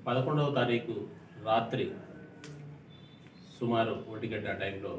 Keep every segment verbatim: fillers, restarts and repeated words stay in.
పదకొండవ తారీఖు రాత్రి సుమారు ఒంటి గంట టైంలో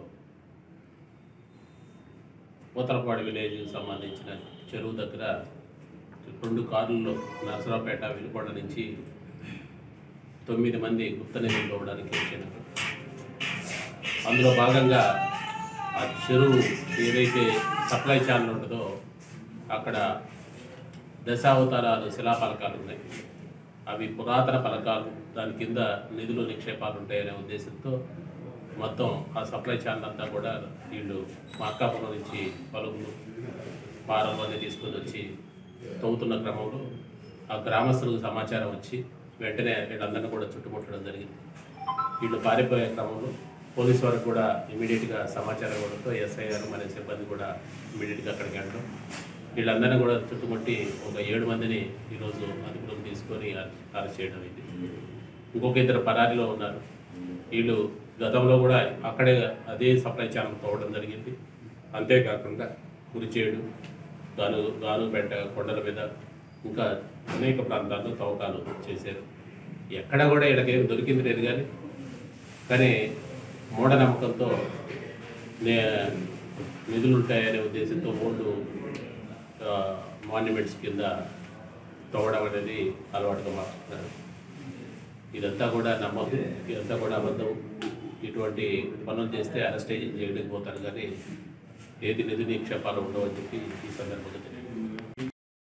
పోతలపాడు విలేజ్ సంబంధించిన చెరువు దగ్గర రెండు కార్లలో నరసరావుపేట వినుకొండ నుంచి తొమ్మిది మంది గుప్త నిధులు ఇవ్వడానికి వచ్చినారు. అందులో భాగంగా ఆ చెరువు ఏదైతే సప్లై ఛానల్ ఉంటుందో అక్కడ దశావతారాలు శిలాఫలకాలు ఉన్నాయి. అవి పురాతన ఫలకాలు, దాని కింద నిధులు నిక్షేపాలు ఉంటాయనే ఉద్దేశంతో మొత్తం ఆ సప్లై ఛానల్ అంతా కూడా వీళ్ళు మార్కాపురం నుంచి పలువురు పారలు అన్నీ తీసుకొని వచ్చి తవ్వుతున్న క్రమంలో ఆ గ్రామస్తులకు సమాచారం వచ్చి వెంటనే వీళ్ళందరినీ కూడా చుట్టుముట్టడం జరిగింది. వీళ్ళు పారిపోయే క్రమంలో పోలీసు వారికి కూడా ఇమీడియట్గా సమాచారం ఇవ్వడంతో ఎస్ఐ గారు మన సిబ్బంది కూడా ఇమీడియట్గా అక్కడికి వెళ్ళడం, వీళ్ళందరినీ కూడా చుట్టుముట్టి ఒక ఏడు మందిని ఈరోజు అదుపులోకి తీసుకొని అరెస్ట్ చేయడం అయింది. ఇంకొక ఇద్దరు పరారీలో ఉన్నారు. వీళ్ళు గతంలో కూడా అక్కడే అదే సప్లై ఛానల్ పోవడం జరిగింది. అంతేకాకుండా కురిచేడు, గాను గానుపేట కొండల మీద ఇంకా అనేక ప్రాంతాల్లో తవ్వకాలు చేశారు. ఎక్కడ కూడా వీళ్ళకేం దొరికింది లేదు కానీ కానీ మూఢనమ్మకంతో నే నిధులు ఉంటాయనే ఉద్దేశంతో ఓల్డ్ మాన్యుమెంట్స్ కింద తవ్వడం అనేది అలవాటుగా మార్చుతున్నారు. ఇదంతా కూడా నమ్మకం, ఇదంతా కూడా అబద్ధం. ఇటువంటి పనులు చేస్తే అరెస్ట్ చేయడానికి పోతారు కానీ ఏది నిధి నిక్షేపాలు ఉండవని చెప్పి ఈ సందర్భంగా తెలియదు.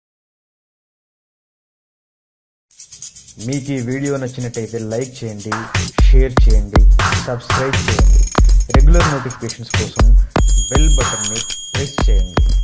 మీకు ఈ వీడియో నచ్చినట్టయితే లైక్ చేయండి, షేర్ చేయండి, సబ్స్క్రైబ్ చేయండి. రెగ్యులర్ నోటిఫికేషన్స్ కోసం బెల్ బటన్ని ప్రెస్ చేయండి.